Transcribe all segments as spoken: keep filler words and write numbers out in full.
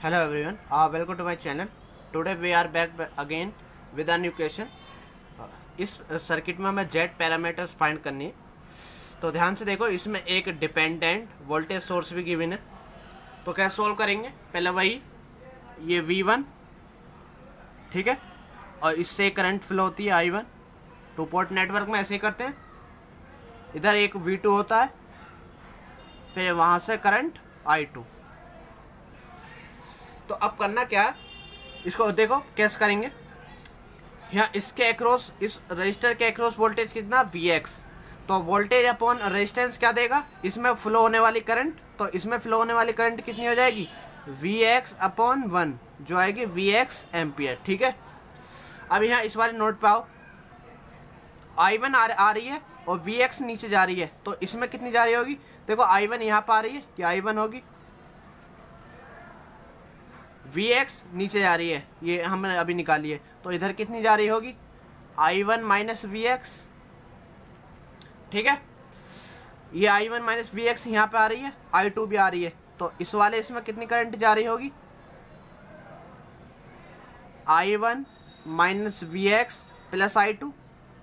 Hello everyone, uh, welcome to my channel. Today we are back again with a new question. uh, इस circuit में हमें Z parameters find करनी है। तो ध्यान से देखो, इसमें एक डिपेंडेंट वोल्टेज सोर्स भी गिवन है। तो कैसे सोल्व करेंगे? पहले वही ये वी वन, ठीक है, और इससे करंट फ्लो होती है I one. Two port network में ऐसे ही करते हैं, इधर एक वी टू होता है, फिर वहाँ से करंट आई टू। तो अब करना क्या है, इसको देखो कैसे करेंगे। यहाँ इसके अक्रॉस, इस रजिस्टर के अक्रॉस वोल्टेज कितना, वी एक्स। तो वोल्टेज अपॉन रेजिस्टेंस क्या देगा, इसमें फ्लो होने वाली करंट। तो इसमें फ्लो होने वाली करंट कितनी हो जाएगी, वी एक्स अपॉन वन, जो आएगी वी एक्स एम्पियर। ठीक है, अब यहाँ इस वाले नोट पे आओ, आई वन आ, आ रही है और वी एक्स नीचे जा रही है। तो इसमें कितनी जा रही होगी, देखो आई वन यहाँ पर आ रही है, कि आई वन होगी, वी एक्स नीचे जा रही है, ये हमने अभी निकाली है। तो इधर कितनी जा रही होगी, I one minus V X. ठीक है, ये I one minus V X यहाँ पे आ रही है, आई टू भी आ रही है। तो इस वाले इसमें कितनी करंट जा रही होगी, I one minus V X plus I two.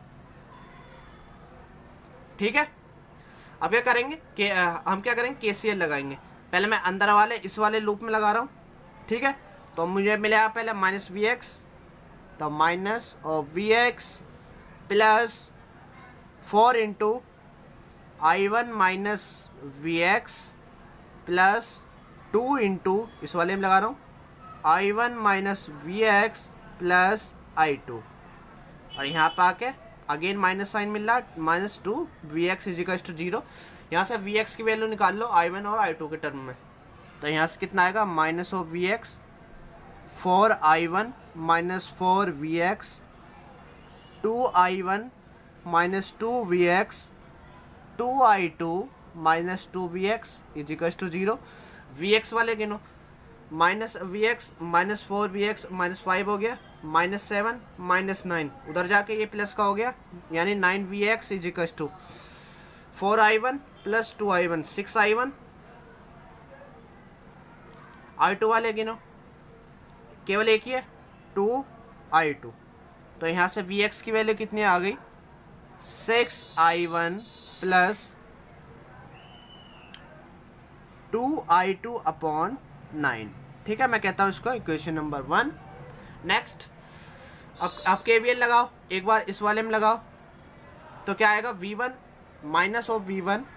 ठीक है, अब क्या करेंगे कि हम क्या करेंगे, के सी एल लगाएंगे। पहले मैं अंदर वाले इस वाले लूप में लगा रहा हूँ। ठीक है, तो मुझे मिला पहले माइनस वी एक्स, तो माइनस और V X plus four into I one minus V X plus two into इस वाले में लगा रहा हूँ, I one minus V X plus I two. और यहाँ पे आके अगेन माइनस साइन मिल रहा है, minus two V X is equal to zero. यहाँ से वी एक्स की वैल्यू निकाल लो आई वन और आई टू के टर्म में। तो यहाँ से कितना आएगा, minus of V X, four I one minus four V X, two I one minus two V X, two I two minus two V X is equal to zero. V X वाले गिनो, minus V X minus four V X minus five हो गया, minus seven minus nine, उधर जाके ये plus का हो गया, यानी nine V X is equal to four I one plus two I one, six I one. I two वाले गिनो, केवल एक ही है, टू आई टू। तो यहाँ से वी एक्स की वैल्यू कितनी आ गई, six I one plus two I two upon nine. ठीक है, मैं कहता हूँ इसको इक्वेशन नंबर वन। नेक्स्ट, अब आप के वी एल लगाओ, एक बार इस वाले में लगाओ। तो क्या आएगा, V one minus of V one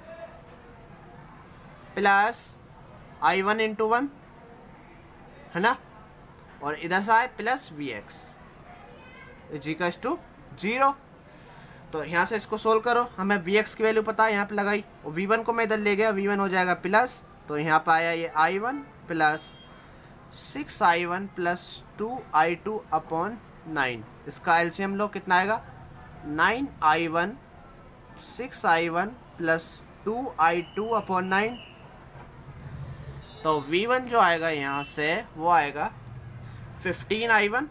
plus I one into one, है ना, और इधर से आए plus V X is equal to zero. तो यहाँ से इसको सोल्व करो, हमें वी एक्स की वैल्यू पता है, यहाँ पे लगाई, और वी वन को मैं इधर ले गया, वी वन हो जाएगा प्लस। तो यहाँ पे आया ये I one plus six I one plus two I two upon nine. इसका एलसीएम लो, कितना आएगा, nine I one six I one plus two I two upon nine. तो वी वन जो आएगा यहाँ से वो आएगा fifteen I one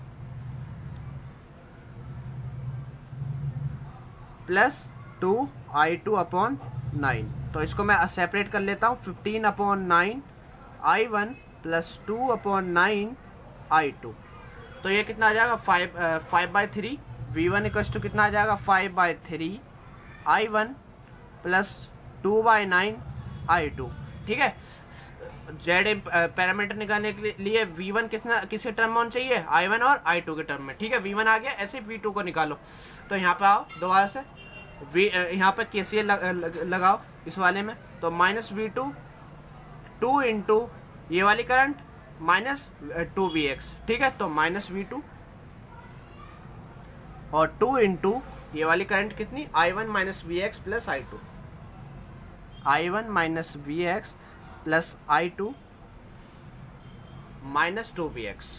plus two I two upon nine. तो इसको मैं सेपरेट कर लेता हूँ, fifteen upon nine I one plus two upon nine I two. तो ये कितना आ जाएगा, five five by three. V one equal to कितना आ जाएगा, five by three I one plus two by nine I two. ठीक है, जेड पैरामीटर निकालने के लिए वी वन कितना किसके टर्म में होना चाहिए, आई वन और आई टू के टर्म में। ठीक है, वी वन आ गया, ऐसे वी टू को निकालो। तो यहाँ पे आओ दोबारा से, वी यहाँ पे के सी एल लगाओ इस वाले में। तो minus V two, two into ये वाली current minus two V X. ठीक है, तो माइनस वी टू और टू इंटू ये वाली करंट कितनी, I one minus V X plus I two, I one minus V X plus I two minus two V X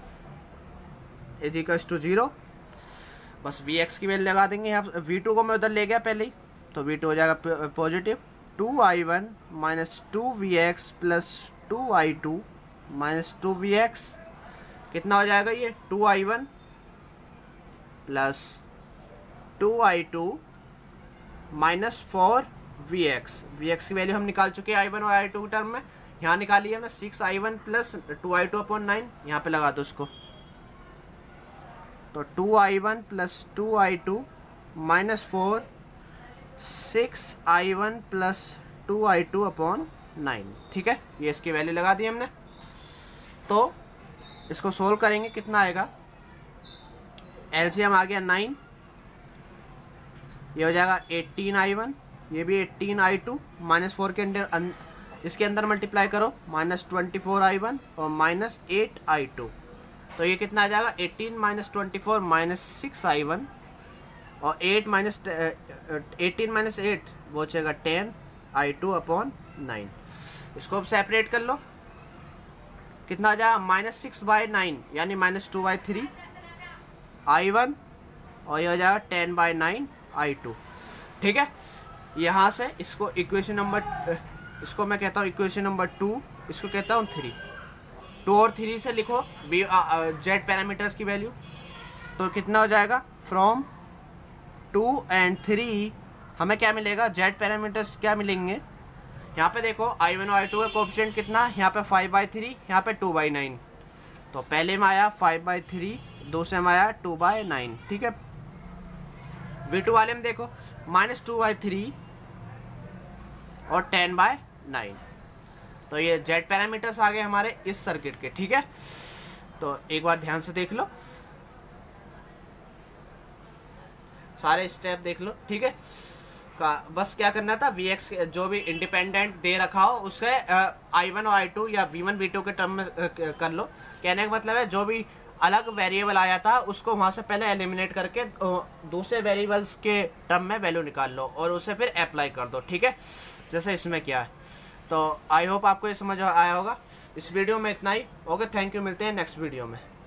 is equal to zero. बस V X की value लगा देंगे यहाँ। We to को मैं उधर ले गया पहले ही, तो वी टू हो जाएगा positive, two I one minus two V X plus two I two minus two V X. कितना हो जाएगा ये, two I one plus two I two minus four V X. V X की value हम निकाल चुके हैं आई वन और आई टू टर्म में, यहाँ निकालिए हमने six I one plus two I two upon nine, यहाँ पे लगा दो उसको। तो two I one plus two I two minus four six I one plus two I two upon nine. ठीक है, ये इसकी वैल्यू लगा दी हमने। तो इसको सोल्व करेंगे, कितना आएगा, एलसीएम आ गया नाइन, ये हो जाएगा एटीन आई वन, ये भी eighteen I two, minus four के अंदर अं, इसके अंदर मल्टीप्लाई करो, minus twenty four I one और माइनस एट आई टू। तो ये कितना आ जाएगा, eighteen minus twenty four minus six I one और eight minus eighteen minus eight वो बचेगा ten I two upon nine. इसको अब सेपरेट कर लो, कितना आ जाएगा, माइनस सिक्स बाई नाइन यानी minus two by three I one और ये हो जाएगा ten by nine I two. ठीक है, यहाँ से इसको इक्वेशन नंबर, इसको मैं कहता हूँ इक्वेशन नंबर टू, इसको कहता हूँ थ्री। टू और थ्री से लिखो बी जेड पैरामीटर्स की वैल्यू, तो कितना हो जाएगा, फ्रॉम टू एंड थ्री हमें क्या मिलेगा, जेड पैरामीटर्स क्या मिलेंगे। यहाँ पे देखो आई वन और आई टू का कोएफिशिएंट कितना, यहाँ पे फाइव बाई थ्री, यहाँ पे टू बाई नाइन। तो पहले में आया फाइव बाई थ्री, दूसरे में आया टू बाई नाइन। ठीक है, वी टू वाले में देखो माइनस टू बाई थ्री और टेन बाय नाइन। तो ये जेड पैरामीटर्स आ गए हमारे इस सर्किट के। ठीक है, तो एक बार ध्यान से देख लो, सारे स्टेप देख लो। ठीक है, का बस क्या करना था, वी एक्स जो भी इंडिपेंडेंट दे रखा हो उसके आई वन और आई टू या वी वन वी टू के टर्म में कर लो। कहने का मतलब है जो भी अलग वेरिएबल आया था उसको वहाँ से पहले एलिमिनेट करके दूसरे वेरिएबल्स के टर्म में वैल्यू निकाल लो और उसे फिर अप्लाई कर दो। ठीक है, जैसे इसमें क्या है। तो आई होप आपको ये समझ आया होगा। इस वीडियो में इतना ही। ओके, थैंक यू, मिलते हैं नेक्स्ट वीडियो में।